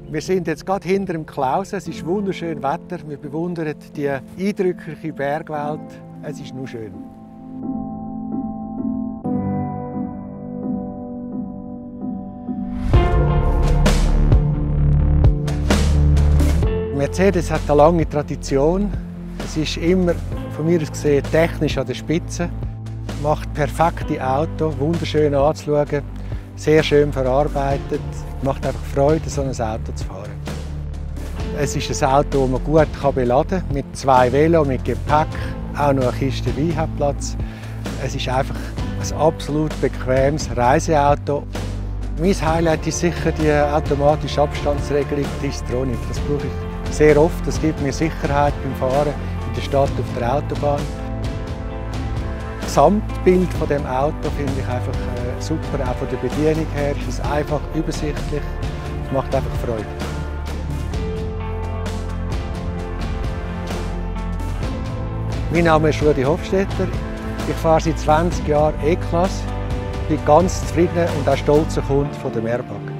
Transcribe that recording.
Wir sind jetzt gerade hinter dem Klausen. Es ist wunderschön Wetter. Wir bewundern die eindrückliche Bergwelt. Es ist nur schön. Mercedes hat eine lange Tradition. Es ist immer, von mir aus gesehen, technisch an der Spitze. Macht perfekte Autos, wunderschön anzuschauen, sehr schön verarbeitet. Macht einfach Freude, so ein Auto zu fahren. Es ist ein Auto, das man gut beladen kann, mit 2 Velos, mit Gepäck, auch noch eine Kiste Wein hat Platz. Es ist einfach ein absolut bequemes Reiseauto. Mein Highlight ist sicher die automatische Abstandsregelung Distronic. Das brauche ich sehr oft. Das gibt mir Sicherheit beim Fahren in der Stadt auf der Autobahn. Das Gesamtbild von dem Auto finde ich einfach super. Auch von der Bedienung her ist es einfach übersichtlich. Es macht einfach Freude. Mein Name ist Rudi Hofstetter. Ich fahre seit 20 Jahren E-Klasse. Ich bin ganz zufriedener und auch stolzer Kunde von der Merbag.